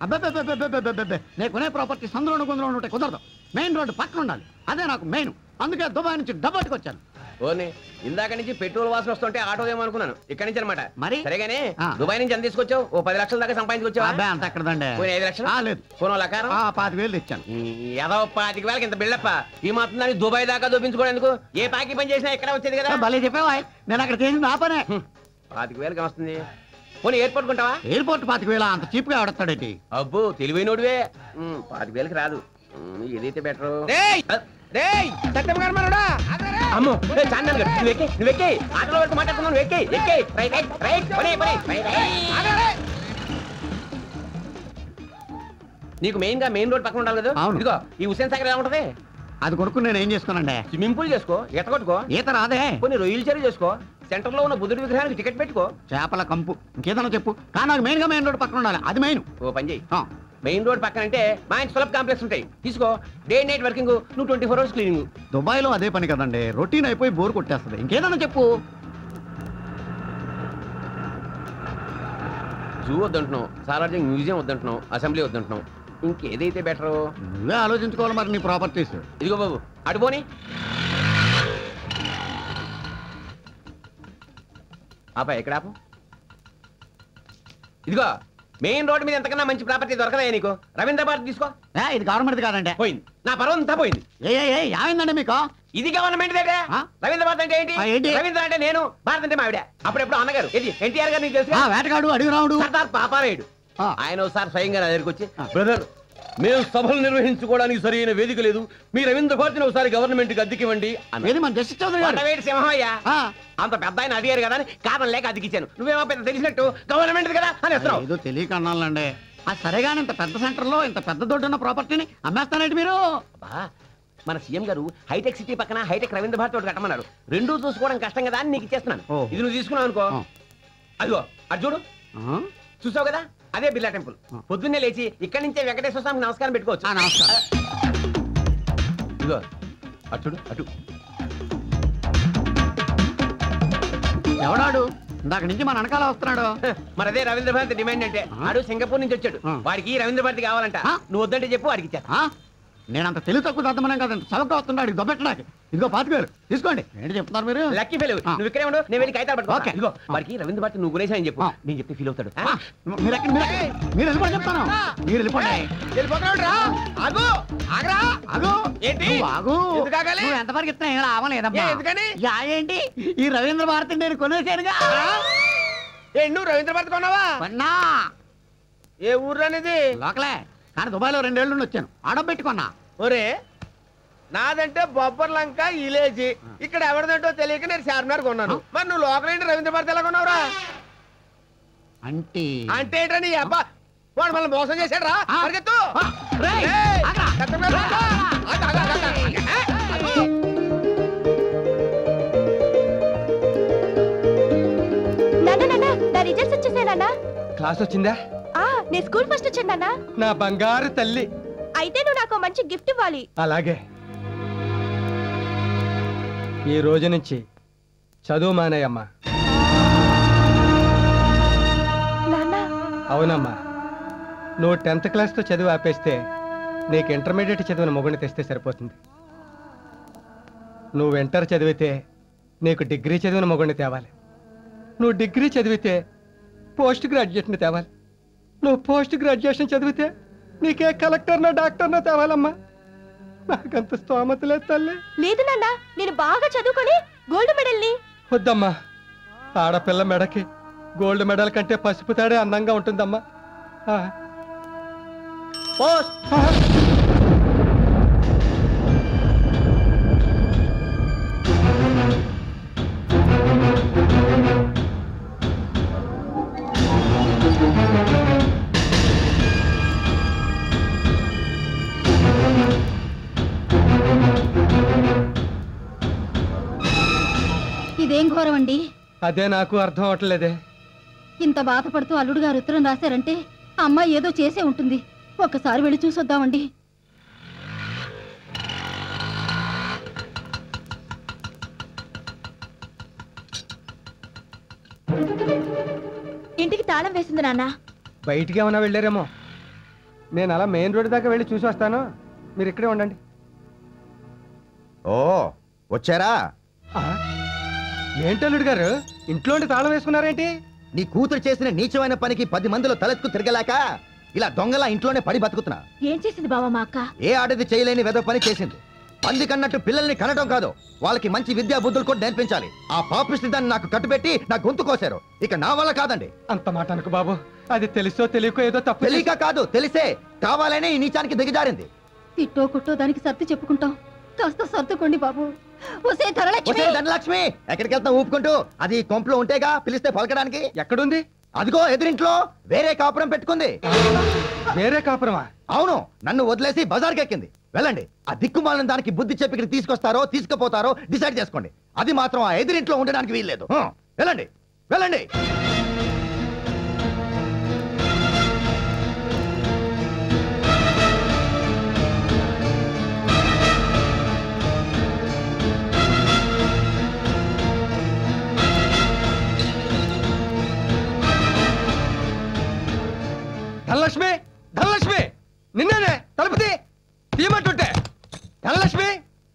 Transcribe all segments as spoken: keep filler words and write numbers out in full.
అబ్బే నేను కొనే ప్రాపర్టీ సందులోను కొందులో ఉంటే కుదరదు. మెయిన్ రోడ్డు పక్కన ఉండాలి. అదే నాకు మెయిన్. అందుకే దుబాయ్ నుంచి డబ్బట్టుకు వచ్చాను. ఓని ఇందాక నుంచి పెట్రోల్ వాసన వస్తుంటే ఆటో ఏమో అనుకున్నాను. ఇక్కడి నుంచి అనమాట. మరి సరేగానే దుబాయ్ నుంచి ఎంత తీసుకొచ్చావు? ఓ పది లక్షల దాకా సంపాదించుకొచ్చావా? అబ్బే అంత ఎక్కడదండి. ఐదు లక్షలు లేదు. కొనో లకారం పాతిక వేలు తెచ్చాను. ఏదో పాతిక వేలకి ఇంత బిల్డప్ప. ఈ మాత్రం దాన్ని దుబాయ్ దాకా దూపించుకోవడానికి ఏ పాకి పని చేసినా ఎక్కడ వచ్చేది కదా. భలే చెప్పావా? నేను అక్కడ చేసింది నా పనే. పాతిక వేలకి వస్తుంది. పోనీ ఎయిర్పోర్ట్ కొంటావా? ఎయిర్పోర్ట్ పాతిక వేల అంత చీప్ గా ఆడతాడేంటి? అబ్బో తెలివైనోడివే. పాతిక వేలకి రాదు. ఏదైతే బెటర్. అమ్మో చాందన్ గారు నువ్వు ఎక్కి నువ్వు ఎక్కి ఆటోలో వరకు మాట్లాడుతున్నావు. ఎక్కి ఎక్కి రైట్ రైట్ రైట్. నీకు మెయిన్ గా మెయిన్ రోడ్ పక్కన ఉండాలి కదా. ఇదిగో ఈ హుసేన్ సాగర్ ఎలా ఉంటది? అది కొనుక్కుని నేను ఏం చేసుకోనండి. స్విమ్మింగ్ పూల్ చేసుకో, ఈత కొట్టుకో. ఈత రాదే. కొన్ని రొయ్యలు చెరువు చేసుకో. సెంటర్ లో ఉన్న బుద్ధుడి విగ్రహానికి టికెట్ పెట్టుకో. చేపల కంపు ఇంకేదన్నా చెప్పు. కానీ నాకు మెయిన్ గా మెయిన్ రోడ్ పక్కన ఉండాలి. అది మెయిన్. ఓ పని చేయి. మెయిన్ రోడ్ పక్కన అంటే మా ఇంటి సులభ కాంప్లెక్స్ ఉంటాయి. తీసుకో. డే నైట్ వర్కింగ్, నువ్వు twenty four hours cleaning. Dubai లో అదే పని కదండి. రొటీన్ అయిపోయి బోర్ కొట్టేస్తుంది. ఇంకేదన్నా చెప్పు. జూ వద్దంటున్నావు, సాలార్జింగ్ మ్యూజియం వద్దంటున్నావు, అసెంబ్లీ వద్దంటున్నావు. ఇంకేదైతే బెటరు నువ్వే ఆలోచించుకోవాలి మరి నీ ప్రాపర్టీస్. ఇదిగో బాబు అడుపోని ఆపా ఎక్కడ ఆపు. ఇదిగో మెయిన్ రోడ్ మీద ఎంతకన్నా మంచి ప్రాపర్టీ దొరకదా నీకు? రవీంద్ర భారతి తీసుకో. ఇది గవర్నమెంట్ కాదండి. పోయింది నా పర్వం అంతా పోయింది. ఏమైందండి మీకు? ఇది గవర్నమెంట్ దగ్గర. రవీంద్ర భారతి అంటే ఏంటి? రవీంద్ర అంటే నేను, భారత్ అంటే మావిడ. అప్పుడెప్పుడు అన్నగారు ఇది ఎన్టీఆర్ గారు నీకు తెలుసు. వేటగాడు అడిగి రావుడు సర్దార్ పాపారాయుడు. ఆయన ఒకసారి స్వయంగా నా దగ్గరికి వచ్చి, బ్రదర్ మేము సభలు నిర్వహించుకోవడానికి సరైన వేదిక లేదు, మీ రవీంద్ర భారతిని ఒకసారి గవర్నమెంట్ కి అద్దెకివ్వండి అన్నది. సింహయ్య అంత పెద్ద ఆయన అడిగారు కదా అని కారణం లేక అద్దెకిచ్చాను. నువ్వేమో పెద్ద తెలిసినట్టు గవర్నమెంట్ కదా అని వస్తున్నావు. ఏదో తెలియక అన్నాలండి. అది సరేగాని ఇంత పెద్ద సెంటర్ లో ఇంత పెద్ద దొడ్డు ఉన్న ప్రాపర్టీని అమ్మేస్తానండి మీరు? మన సీఎం గారు హైటెక్ సిటీ పక్కన హైటెక్ రవీంద్ర భారతి ఒకటి కట్టమన్నారు. రెండూ చూసుకోవడం కష్టం కదా అని నీకు ఇచ్చేస్తున్నాను. ఇది నువ్వు తీసుకున్నావు అనుకో. అదిగో అటు చూడు, చూసావు కదా, అదే బిర్లా టెంపుల్. పొద్దున్నే లేచి ఇక్కడి నుంచే వెంకటేశ్వర స్వామికి నమస్కారం పెట్టుకోవచ్చు. నమస్కారం. ఇదిగో అటు చూడు, అటు. ఎవడాడు? ఇందాక నుంచి మన వెనకాల వస్తున్నాడు. మరి అదే రవీంద్ర భారతి డిమాండ్ అంటే. ఆడు సింగపూర్ నుంచి వచ్చాడు. వాడికి రవీంద్ర భారతి కావాలంట. నువ్వు వద్దంటే చెప్పు, వాడికి ఇచ్చా. నేనంత తెలివి తక్కువ దద్దమనం కదండి. చవక వస్తున్నాడు దొబ్బెట్టడానికి. ఇదిగో పాతికేలు తీసుకోండి. ఏంటి చెప్తున్నారు మీరు? Lucky fail. నువ్వు ఇక్కడే ఉండు, నేను వెళ్ళి కాగితాలు పట్టుకో. ఇదిగో వాడికి రవీంద్ర భారతి నువ్వు గురేసా అని చెప్పు. నేను చెప్తే ఫీల్ అవుతాడు. మీరు ఎక్కడ మీరు వెళ్ళిపోయి చెప్తాను. మీరు వెళ్ళిపోండి. వెళ్ళిపోతున్నాడు రా. ఆగు ఆగరా. ఆగు. ఏంటి ఆగు? నువ్వు ఎంతవరకు ఇస్తున్నా ఏం లాభలేదమ్మా. ఎందుకని? ఏంటి ఈ రవీంద్ర భారతి నేను కొనేసానుగా. నువ్వు రవీంద్ర భారతి కొన్నావా? కొన్నా. ఏ ఊర్లో అనేది? లోకలే, కానీ దుబాయ్ లో రెండేళ్ల నుండి వచ్చాను. ఆడబెట్టుకున్నా. ఒరే నాదంటే బొబ్బర్ లంక ఇలేజీ. ఇక్కడ ఎవరిదంటో తెలియక నేను చార్మినార్ కొన్నాను. మరి నువ్వు లోకల్ ఏంటి రవీంద్ర భారతి ఎలా కొన్నావురా? అంటే అంటే ఏంటని అబ్బా వాడు మళ్ళీ మోసం చేశాడు రా. పరిగెత్తు. రిజల్ట్స్ వచ్చేసానా? క్లాస్ వచ్చిందా? నేను స్కూల్ ఫస్ట్ వచ్చాను. నా బంగారు తల్లి. అయితే నువ్వు నాకు మంచి గిఫ్ట్ ఇవ్వాలి. అలాగే. ఈ రోజు నుంచి చదువు మానేయమ్మా. అవునమ్మా, నువ్వు టెన్త్ క్లాస్తో చదువు ఆపేస్తే నీకు ఇంటర్మీడియట్ చదివిన మొగుడిని తెస్తే సరిపోతుంది. నువ్వు ఇంటర్ చదివితే నీకు డిగ్రీ చదివిన మొగుడిని తేవాలి. నువ్వు డిగ్రీ చదివితే పోస్ట్ గ్రాడ్యుయేషన్ తేవాలి. నువ్వు పోస్ట్ గ్రాడ్యుయేషన్ చదివితే నీకే కలెక్టర్నో డాక్టర్నో తేవాలమ్మా. నాకంత స్తోమత లేదు తల్లి. లేదు నాన్న, నేను బాగా చదువుకొని గోల్డ్ మెడల్ ని. వద్దమ్మా, ఆడపిల్ల మెడకి గోల్డ్ మెడల్ కంటే పసుపు తాడే అందంగా ఉంటుందమ్మా. ఇదేం ఘోరం అండి. అదే నాకు అర్థం అవట్లేదే. ఇంత బాధపడుతూ అల్లుడు గారు ఉత్తరం రాశారంటే అమ్మాయి ఏదో చేసే ఉంటుంది. ఒక్కసారి వెళ్ళి చూసొద్దామండి. ఇంటికి తాళం వేసింది నాన్న. బయటికి ఏమన్నా వెళ్ళారేమో. నేను అలా మెయిన్ రోడ్ దాకా వెళ్ళి చూసి వస్తాను, మీరు ఇక్కడే ఉండండి. ఓ వచ్చారా? ఏంటి అల్లుడు గారు ఇంట్లో తాళం వేసుకున్నారేంటి? నీ కూతురు చేసిన నీచమైన పనికి పది మందిలో తలెత్తుకు తిరగలేక ఇలా దొంగలా ఇంట్లోనే పడి బతుకుతున్నా. ఏం చేసింది బావా మా అక్క? ఏ ఆడది చేయలేని వెద పని చేసింది. పంది కన్నట్టు పిల్లల్ని కనడం కాదు, వాళ్ళకి మంచి విద్యా బుద్ధులు కూడా నేర్పించాలి. ఆ పాపిష్టి దాన్ని నాకు కట్టుబెట్టి నా గొంతు కోసారు. ఇక నా వల్ల కాదండి. అంత మాట అనుకు బాబు, అది తెలుసో తెలియకో ఏదో తప్పు. తెలియక కాదు, తెలిసే కావాలనే ఈ నీచానికి దిగజారింది. తిట్టో కుట్టో దానికి సర్ది చెప్పుకుంటాం, కాస్త సర్దుకోండి బాబు. ఒసే ధనలక్ష్మి, ధనలక్ష్మి ఎక్కడికి వెళ్తా ఊపుకుంటూ? అది కొంపలో ఉంటేగా పిలిస్తే పలకడానికి. ఎక్కడుంది? అదిగో ఎదురింట్లో వేరే కాపురం పెట్టుకుంది. వేరే కాపురమా? అవును, నన్ను వదిలేసి బజార్కి ఎక్కింది. వెళ్ళండి, ఆ దిక్కుమాలిన దానికి బుద్ధి చెప్పి ఇక్కడ తీసుకొస్తారో తీసుకుపోతారో డిసైడ్ చేసుకోండి. అది మాత్రం ఆ ఎదురింట్లో ఉండడానికి వీల్లేదు. వెళ్ళండి వెళ్ళండి. ధనలక్ష్మి, ధనలక్ష్మి నిన్నేనే, తలుపుతి తీయమంటుంటే. ధనలక్ష్మి,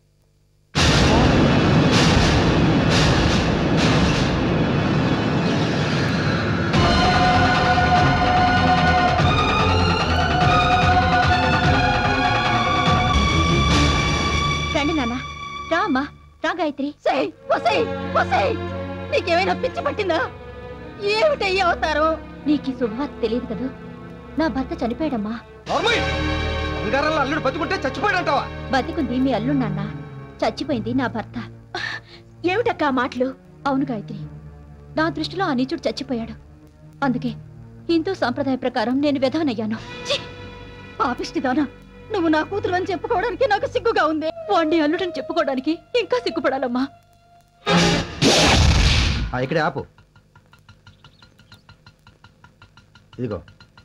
రండి నాన్న, రా అమ్మా, రా గాయత్రి. నీకేమైనా పిచ్చి పట్టిందా? ఏమిటయ్యి అవుతారు? నీకు శుభవార్త తెలియదు కదా, నా భర్త చనిపోయాడమ్మా. బంగారంలో అల్లుడు బతుకుంటే చచ్చిపోయాడంటావా? బతికుంది మీ అల్లుడు నాన్న, చచ్చిపోయింది నా భర్త. ఏమిటక్క ఆ మాటలు? అవును గాయత్రి, నా దృష్టిలో ఆ నీచుడు చచ్చిపోయాడు. అందుకే హిందూ సాంప్రదాయ ప్రకారం నేను విధవనయ్యాను. పాపిష్టిదానా, నువ్వు నా కూతురు అని చెప్పుకోవడానికి నాకు సిగ్గుగా ఉంది. వాణ్ణి అల్లుడని చెప్పుకోవడానికి ఇంకా సిగ్గుపడాలమ్మా. ఇక్కడే ఆపు. ఇదిగో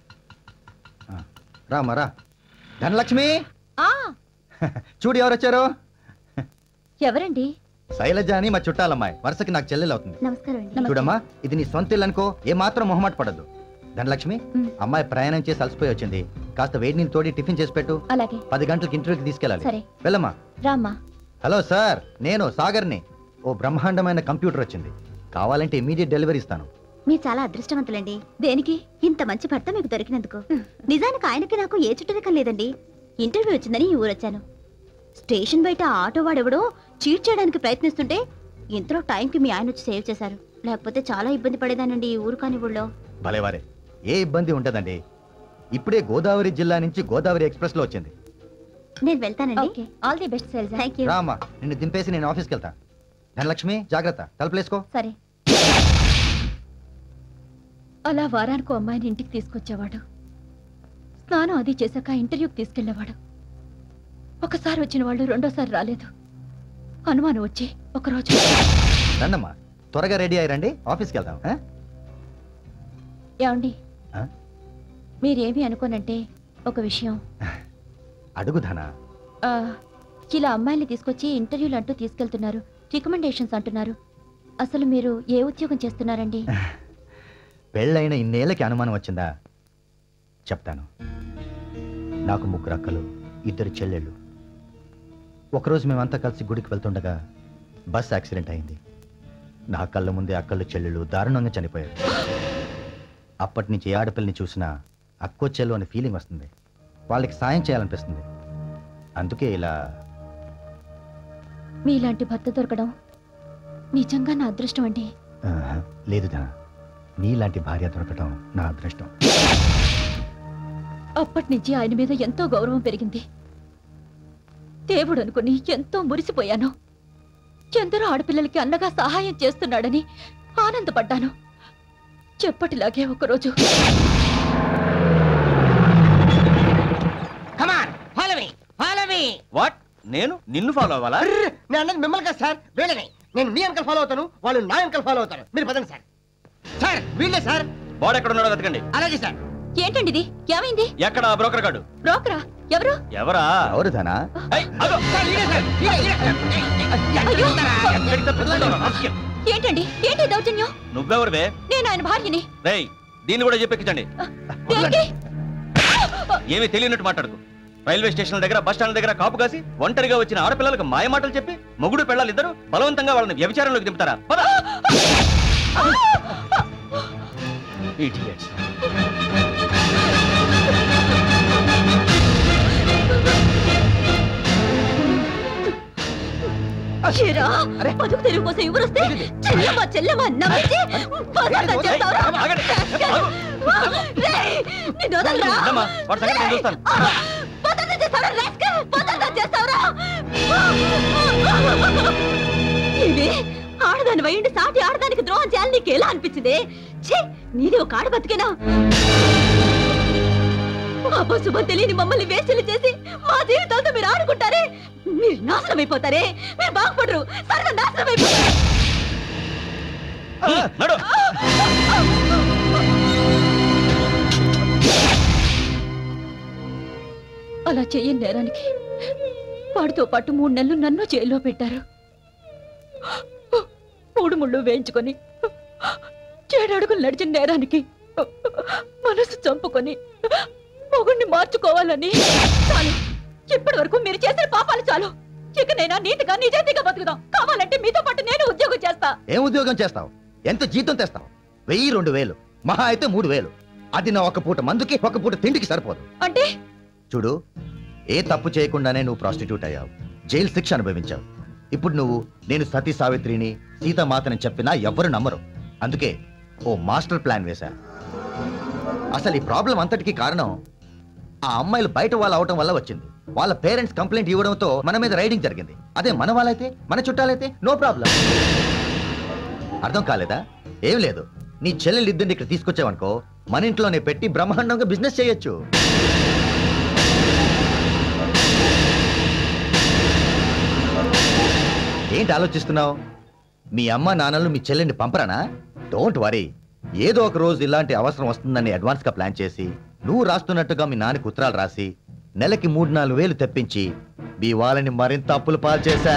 రామా రా. ధనలక్ష్మి, చూడు ఎవరు వచ్చారు. ఎవరండి? శైలజ అని మా చుట్టాలమ్మాయి, వరుసకి నాకు చెల్లెలు అవుతుంది. నమస్కారం. చూడమ్మా, ఇది నీ సొంత ఇల్లు అనుకో, ఏ మాత్రం మొహమాట పడద్దు. ధనలక్ష్మి, అమ్మాయి ప్రయాణం చేసి అలసిపోయి వచ్చింది, కాస్త వేడి నీళ్ళు తోడి టిఫిన్ చేసి పెట్టు. అలాగే. పది గంటలకు ఇంటర్వ్యూకి తీసుకెళ్ళాలి. సరే. వెళ్ళమ్మా. రామ్మా. హలో సార్, నేను సాగర్ని. ఓ బ్రహ్మాండమైన కంప్యూటర్ వచ్చింది, కావాలంటే ఇమీడియట్ డెలివరీ ఇస్తాను. మీరు చాలా అదృష్టవంతులండి. దేనికి? ఇంత మంచి భర్త మీకు దొరికినందుకు. నిజానికి ఆయనకి నాకు ఏ చుట్టరికం లేదండి. ఇంటర్వ్యూ వచ్చిందని ఈ ఊరొచ్చాను. స్టేషన్ బయట ఆటో వాడెవడో చీట్ చేయడానికి ప్రయత్నిస్తుంటే ఇంతలో టైంకి మీ ఆయన వచ్చి సేవ్ చేశారు. లేకపోతే చాలా ఇబ్బంది పడేదానండి ఈ ఊరు కాని ఊళ్ళో. భలేవారే, ఏ ఇబ్బంది ఉంటదండి. ఇప్పుడే గోదావరి జిల్లా నుంచి గోదావరి ఎక్స్ప్రెస్ లో వచ్చింది. నేను వెళ్తానండి. All the best Sailaja. Thank you. రామ్మా, నిన్ను దింపేసి నేను ఆఫీస్కి వెళ్తా. ధనలక్ష్మి జాగ్రత్త, తలుపులేసుకో. సరే. అలా వారానికి అమ్మాయిని ఇంటికి తీసుకొచ్చేవాడు. స్నానం అది చేశాక ఇంటర్వ్యూకి తీసుకెళ్లేవాడు. ఒకసారి వచ్చిన వాళ్ళు రెండోసారి రాలేదు. అనుమానం వచ్చి ఒకరోజు. రండమ్మా, త్వరగా రెడీ అయ్యారండి, ఆఫీస్కి వెళ్దాం. ఏమండి, మీరేమి అనుకోనంటే ఒక విషయం అడుగు ధన. ఇలా అమ్మాయిని తీసుకొచ్చి ఇంటర్వ్యూలు అంటూ తీసుకెళ్తున్నారు, రికమెండేషన్స్ అంటున్నారు. అసలు మీరు ఏ ఉద్యోగం చేస్తున్నారండి? పెళ్ళైన ఇన్నేళ్ళకి అనుమానం వచ్చిందా? చెప్తాను. నాకు ముగ్గురు అక్కలు, ఇద్దరు చెల్లెళ్ళు. ఒకరోజు మేమంతా కలిసి గుడికి వెళ్తుండగా బస్ యాక్సిడెంట్ అయింది. నా కళ్ళ ముందే అక్కలు చెల్లెళ్ళు దారుణంగా చనిపోయారు. అప్పటి నుంచి ఏ ఆడపిల్లని చూసినా అక్కో చెల్లు అనే ఫీలింగ్ వస్తుంది, వాళ్ళకి సాయం చేయాలనిపిస్తుంది. అందుకే ఇలా. మీలాంటి భర్త దొరకడం నిజంగా నా అదృష్టం అండి. లేదు ధన, నీలాంటి భార్య దొరకటం నా అదృష్టం. అప్పటి నుంచి ఆయన మీద ఎంతో గౌరవం పెరిగింది. దేవుడు అనుకుని ఎంతో మురిసిపోయాను. ఎందరో ఆడపిల్లలకి అన్నగా సహాయం చేస్తున్నాడని ఆనందపడ్డాను. చెప్పటిలాగే ఒకరోజు వాట్? నేను నిన్ను ఫాలో అవ్వాలా? నేను అన్నది మిమ్మల్ని కదా సార్, వీళ్ళని. నేను మీ అంకల్ ఫాలో అవుతాను, వాళ్ళు నా అంకల్ ఫాలో అవుతారు. మీరు పదండి సార్. సార్ వీళ్ళే సార్. వాడు ఎక్కడ ఉన్నాడో వెతకండి. అలాగే సార్. ఏంటండి ఇది? ఏమైంది? ఎక్కడ బ్రోకర్ గాడు? బ్రోకరా? ఎవరు? ఎవరా? ఎవరు ధన? ఏంటండి? ఏంటి దౌర్జన్యం? నువ్వెవరివే? నేను ఆయన భార్యని. రేయ్, దీన్ని కూడా చెప్పెక్కించండి. ఏంటి? ఏమీ తెలియనట్టు మాట్లాడుకో. రైల్వే స్టేషన్ దగ్గర బస్ స్టాండ్ దగ్గర కాపు కాసి ఒంటరిగా వచ్చిన ఆడపిల్లలకు మాయ మాటలు చెప్పి మొగుడు పిల్లలు ఇద్దరు బలవంతంగా వాళ్ళని వ్యభిచారంలోకి దింపుతారా? బతుకు తెరువు కోసం ఎవరొస్తే చెల్లెమ్మ చెల్లెమ్మ నమ్మించి బజార్లో చేస్తావురా? రేయ్, నిన్ను వదలరా? బజార్లో చేస్తావురా రాస్కల్? బజార్లో చేస్తావురా? ఇవి ఆడదాని వయ్యండి సాటి ఆడదానికి ద్రోహం చేయాలని నీకు ఎలా అనిపించింది? ఛీ, నీది ఒక ఆడ బతికేనా? అపశుభం తెలియని మమ్మల్ని వేస్టులు చేసి మా జీవితాలతో మీరు ఆడుకుంటారే, మీరు నాశనం అయిపోతారే, మీరు బాగుపడరు, సర్వ నాశనం అయిపోతారు. అలా చెయ్యని నేరానికి వాడితో పాటు మూడు నెలలు నన్ను జైల్లో పెట్టారు. మూడు ముళ్ళు వేయించుకొని ఏడడుగులు నడిచిన నేరానికి మనసు చంపుకొని మొగుడిని మార్చుకోవాలని. చాలు, ఇప్పటి వరకు మీరు చేసిన పాపాలు చాలు. ఇకనైనా నీతిగా నిజాయితీగా బతుకుదాం. కావాలంటే మీతో పాటు నేను ఉద్యోగం చేస్తా. ఏం ఉద్యోగం చేస్తావు? ఎంత జీతం తెస్తావు? వెయ్యి రెండు వేలు మహా అయితే మూడు వేలు. అది నా ఒక పూట మందుకి ఒక పూట తిండికి సరిపోదు. అంటే చూడు, ఏ తప్పు చేయకుండానే నువ్వు ప్రాస్టిట్యూట్ అయ్యావు, జైలు శిక్ష అనుభవించావు. ఇప్పుడు నువ్వు నేను సతీ సావిత్రిని సీతామాతని చెప్పినా ఎవ్వరు నమ్మరు. అందుకే ఓ మాస్టర్ ప్లాన్ వేశా. అసలు ఈ ప్రాబ్లం అంతటికీ కారణం ఆ అమ్మాయిలు బయట వాళ్ళు అవటం వల్ల వచ్చింది. వాళ్ళ పేరెంట్స్ కంప్లైంట్ ఇవ్వడంతో మన మీద రైడింగ్ జరిగింది. అదే మన వాళ్ళైతే, మన చుట్టాలైతే నో ప్రాబ్లం. అర్థం కాలేదా? ఏం లేదు, నీ చెల్లెలిద్దరిని ఇక్కడ తీసుకొచ్చావనుకో, మన ఇంట్లోనే పెట్టి బ్రహ్మాండంగా బిజినెస్ చేయొచ్చు. ఏంటి ఆలోచిస్తున్నావు? మీ అమ్మ నాన్నలు మీ చెల్లెని పంపరానా? డోంట్ వరీ, ఏదో ఒక రోజు ఇలాంటి అవసరం వస్తుందని అడ్వాన్స్ గా ప్లాన్ చేసి నువ్వు రాస్తున్నట్టుగా మీ నాన్నకి ఉత్తరాలు రాసి నెలకి మూడు నాలుగు వేలు తెప్పించి మీ వాళ్ళని మరింత అప్పులు పాలు చేశా.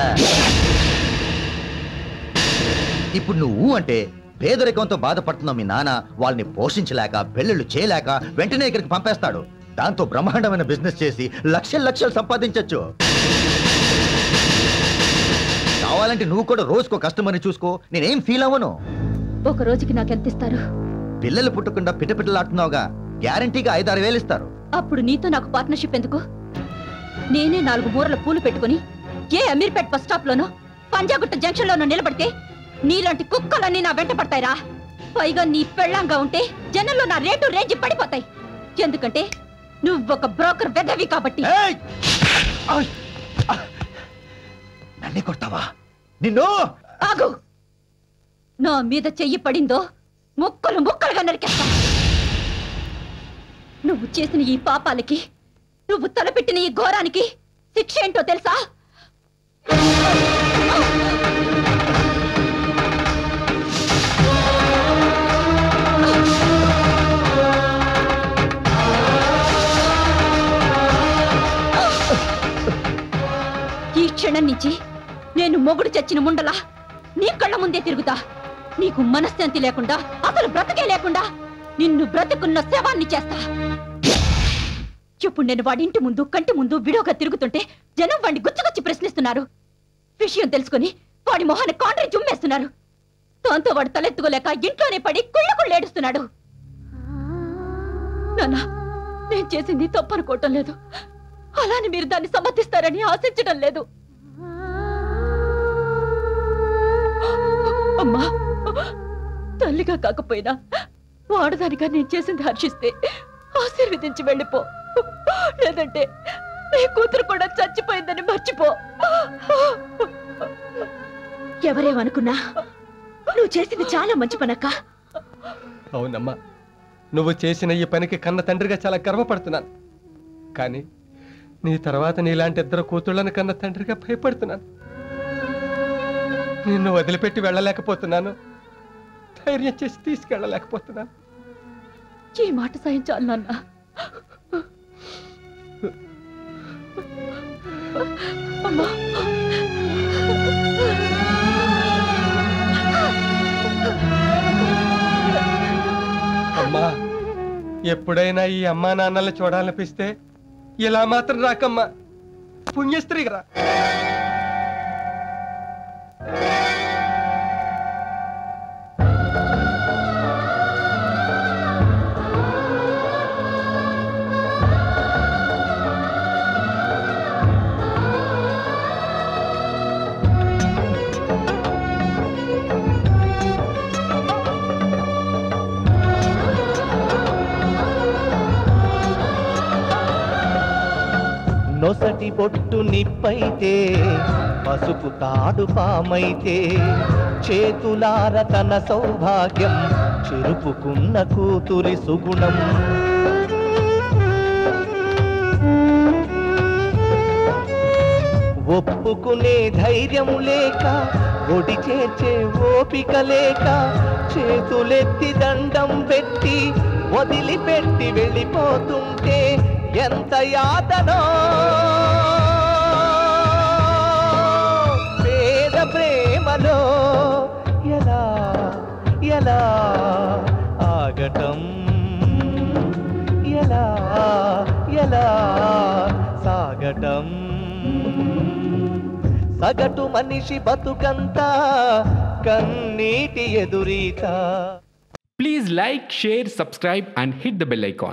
ఇప్పుడు నువ్వు అంటే పేదరికంతో బాధపడుతున్న మీ నాన్న వాళ్ళని పోషించలేక పెళ్ళిళ్ళు చేయలేక వెంటనే ఇక్కడికి పంపేస్తాడు. దాంతో బ్రహ్మాండమైన బిజినెస్ చేసి లక్షలు లక్షలు సంపాదించొచ్చు. కావాలంటే నువ్వు కూడా రోజుకో కస్టమర్ని చూసుకో, నేనేం ఫీల్ అవ్వను. ఒక రోజుకి నాకెంత ఇస్తారు? పిల్లలు పుట్టకుండా పిట్టపిట్టలాడుతున్నావుగా, గ్యారంటీగా ఐదారు వేలు ఇస్తారు. అప్పుడు నీతో నాకు పార్ట్నర్షిప్ ఎందుకు? నేనే నాలుగు మూరల పూలు పెట్టుకుని ఏ అమీర్పేట్ బస్ స్టాప్ లోనో పంజాగుట్ట జంక్షన్ లోనో నిలబడితే నీలాంటి కుక్కలన్నీ నా వెంట పడతాయిరా. పైగా నీ పెళ్ళంగా ఉంటే జనంలో నా రేటు రేంజ్ పడిపోతాయి. ఎందుకంటే నువ్వు ఒక బ్రోకర్ వెధవి కాబట్టి. నన్నే కొడతావా? నిన్ను ఆగు! నా మీద చెయ్యి పడిందో ముక్కలు ముక్కలుగా నరికేస్తా. నువ్వు చేసిన ఈ పాపాలకి, నువ్వు తలపెట్టిన ఈ ఘోరానికి శిక్ష ఏంటో తెలుసా? ఈ క్షణం నుంచి నేను మొగుడు చచ్చిన ముండలా నీ కళ్ళ ముందే తిరుగుతా. నీకు మనశ్శాంతి లేకుండా, అసలు బ్రతకే లేకుండా నిన్ను బ్రతుకున్న శవాన్ని చేస్తా. ఇప్పుడు నేను వాడి ఇంటి ముందు కంటి ముందు విడోగా తిరుగుతుంటే జనం వాడిని గుచ్చగుచ్చి ప్రశ్నిస్తున్నారు. విషయం తెలుసుకుని వాడి మొహాన్ని కాండ్రి జుమ్మేస్తున్నారు. దాంతో వాడు తలెత్తుకోలేక ఇంట్లోనే పడి కుళ్ళ కుళ్ళేడుస్తున్నాడు. నాన్న, నేను చేసింది తప్పనుకోవటం లేదు. అలానే మీరు దాన్ని సమర్థిస్తారని ఆశించడం లేదు. అమ్మా, తల్లిగా కాకపోయినా వాడదానిగా నేను చేసింది హర్షిస్తే ఆశీర్వదించి వెళ్ళిపో. లేదంటే నీ కూతురు కూడా చచ్చిపోయిందని మర్చిపో. ఎవరేమనుకున్నా నువ్వు చేసింది చాలా మంచి పనక్క. అవునమ్మా, నువ్వు చేసిన ఈ పనికి కన్న తండ్రిగా చాలా గర్వపడుతున్నాను. కానీ నీ తర్వాత నీలాంటి ఇద్దరు కూతుళ్ళని కన్న తండ్రిగా భయపడుతున్నాను. నిన్ను వదిలిపెట్టి వెళ్ళలేకపోతున్నాను, ధైర్యం చేసి తీసుకెళ్ళలేకపోతున్నాను. ఈ మాట సాయం చాలు నాన్న. అమ్మా, అమ్మా, ఎప్పుడైనా ఈ అమ్మా నాన్నల్ని చూడాలనిపిస్తే ఇలా మాత్రం రాకమ్మా, పుణ్యస్త్రీ రా. నొసటి బొట్టు నిప్పైతే, పసుపు తాడు పామైతే, చేతులార తన సౌభాగ్యం చెరుపుకున్న కూతురి సుగుణం. ఒప్పుకునే ధైర్యం లేక, ఒడి చేర్చే ఓపిక లేక, చేతులెత్తి దండం పెట్టి వదిలిపెట్టి వెళ్ళిపోతుంటే ఎంత యాతనో. పేద ప్రేమలో ఎలా ఎలా ఆగటం, ఎలా ఎలా సాగటం. సగటు మనిషి బతుకంతా కన్నీటి ఎదురీత. Please like, share, subscribe and hit the bell icon.